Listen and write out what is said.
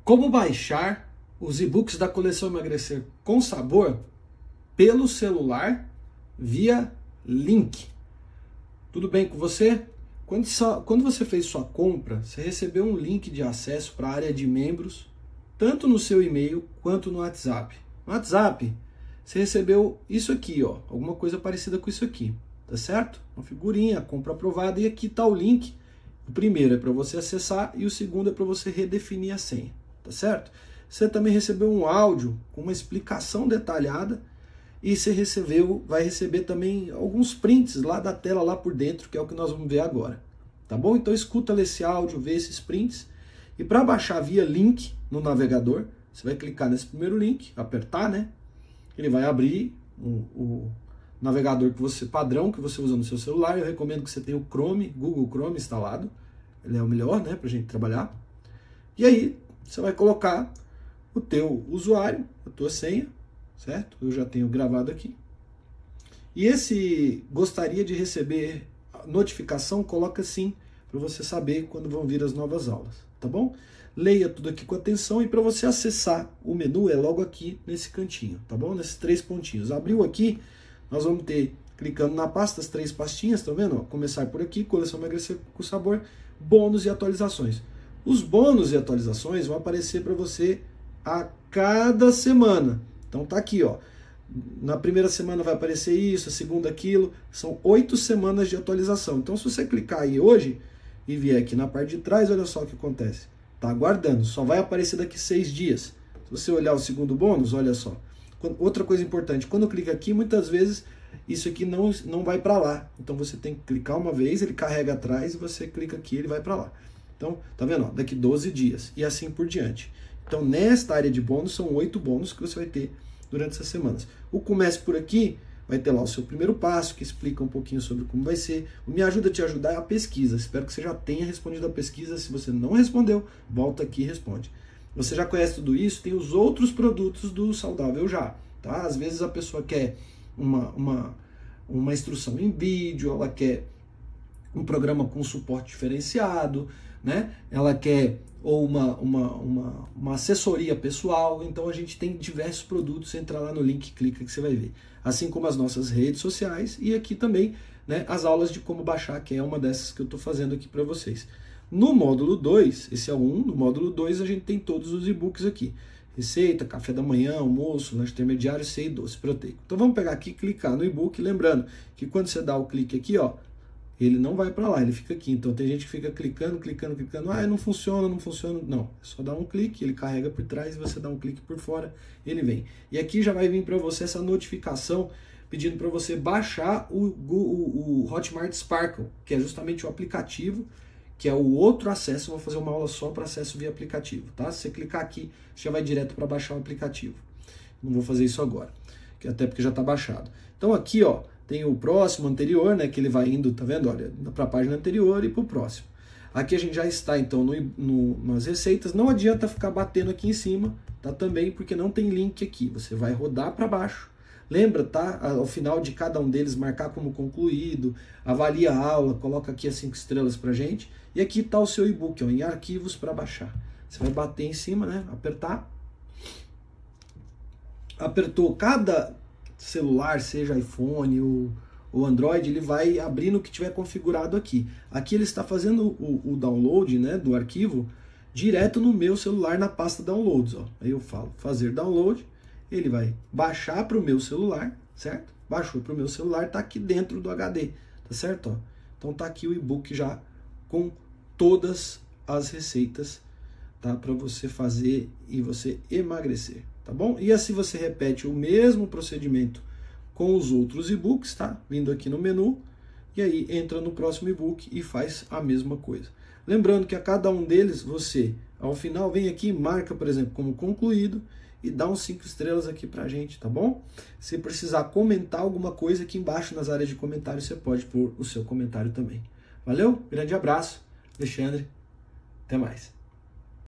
Como baixar os e-books da coleção Emagrecer com Sabor pelo celular via link. Tudo bem com você? Quando você fez sua compra, você recebeu um link de acesso para a área de membros, tanto no seu e-mail quanto no WhatsApp. No WhatsApp, você recebeu isso aqui, ó, alguma coisa parecida com isso aqui, tá certo? Uma figurinha, compra aprovada, e aqui está o link. O primeiro é para você acessar e o segundo é para você redefinir a senha, tá certo? Você também recebeu um áudio com uma explicação detalhada e você vai receber também alguns prints lá da tela lá por dentro, que é o que nós vamos ver agora, tá bom? Então escuta esse áudio, vê esses prints, e para baixar via link no navegador, você vai clicar nesse primeiro link, apertar, né? Ele vai abrir o navegador padrão que você usa no seu celular. Eu recomendo que você tenha o Chrome, Google Chrome instalado, ele é o melhor, né, pra gente trabalhar. E aí você vai colocar o teu usuário, a tua senha, certo? Eu já tenho gravado aqui. E esse gostaria de receber notificação, coloca sim, para você saber quando vão vir as novas aulas, tá bom? Leia tudo aqui com atenção, e para você acessar o menu é logo aqui nesse cantinho, tá bom? Nesses 3 pontinhos. Abriu aqui, nós vamos ter, clicando na pasta, as 3 pastinhas, tá vendo? Ó, começar por aqui, coleção Emagrecer com Sabor, bônus e atualizações. Os bônus e atualizações vão aparecer para você a cada semana. Então tá aqui, ó. Na primeira semana vai aparecer isso, a segunda aquilo. São 8 semanas de atualização. Então se você clicar aí hoje e vier aqui na parte de trás, olha só o que acontece. Tá aguardando, só vai aparecer daqui 6 dias. Se você olhar o segundo bônus, olha só. Outra coisa importante, quando clica aqui, muitas vezes isso aqui não vai para lá. Então você tem que clicar uma vez, ele carrega atrás, e você clica aqui, ele vai para lá. Então, tá vendo? Ó, daqui 12 dias e assim por diante. Então, nesta área de bônus, são 8 bônus que você vai ter durante essas semanas. O Comece por Aqui vai ter lá o seu primeiro passo, que explica um pouquinho sobre como vai ser. O Me Ajuda a Te Ajudar é a pesquisa. Espero que você já tenha respondido a pesquisa. Se você não respondeu, volta aqui e responde. Você já conhece tudo isso, tem os outros produtos do Saudável Já. Tá? Às vezes a pessoa quer uma instrução em vídeo, ela quer um programa com suporte diferenciado, né? Ela quer ou uma assessoria pessoal. Então a gente tem diversos produtos. Entra lá no link, clica que você vai ver. Assim como as nossas redes sociais, e aqui também, né, as aulas de como baixar, que é uma dessas que eu estou fazendo aqui para vocês. No módulo 2, esse é o 1, no módulo 2 a gente tem todos os e-books aqui. Receita, café da manhã, almoço, lanche intermediário, ceia e doce proteico. Então vamos pegar aqui e clicar no e-book, lembrando que quando você dá o clique aqui, ó, ele não vai para lá, ele fica aqui. Então tem gente que fica clicando, ah, não funciona. Não, é só dar um clique, ele carrega por trás, e você dá um clique por fora, ele vem. E aqui já vai vir para você essa notificação pedindo para você baixar o Hotmart Sparkle, que é justamente o aplicativo, que é o outro acesso. Eu vou fazer uma aula só para acesso via aplicativo, tá? Se você clicar aqui, você já vai direto para baixar o aplicativo. Não vou fazer isso agora, até porque já está baixado. Então aqui, ó, tem o próximo, anterior, né, que ele vai indo, tá vendo? Olha, para a página anterior e para o próximo. Aqui a gente já está, então, nas receitas. Não adianta ficar batendo aqui em cima, tá? Também porque não tem link aqui. Você vai rodar para baixo. Lembra, tá? Ao final de cada um deles, marcar como concluído, avalia a aula, coloca aqui as 5 estrelas pra gente. E aqui tá o seu e-book, ó, em arquivos para baixar. Você vai bater em cima, né? Apertar. Apertou, cada celular, seja iPhone ou Android, ele vai abrir no que tiver configurado aqui. Aqui ele está fazendo o download, né, do arquivo direto no meu celular, na pasta Downloads. Ó. Aí eu falo fazer download, ele vai baixar para o meu celular, certo? Baixou para o meu celular, está aqui dentro do HD, tá certo? Ó. Então tá aqui o e-book já com todas as receitas, tá, para você fazer e você emagrecer. Tá bom? E assim você repete o mesmo procedimento com os outros e-books, tá? Vindo aqui no menu, e aí entra no próximo e-book e faz a mesma coisa. Lembrando que a cada um deles, você, ao final, vem aqui e marca, por exemplo, como concluído, e dá uns 5 estrelas aqui pra gente, tá bom? Se precisar comentar alguma coisa aqui embaixo nas áreas de comentário, você pode pôr o seu comentário também. Valeu? Grande abraço, Alexandre. Até mais.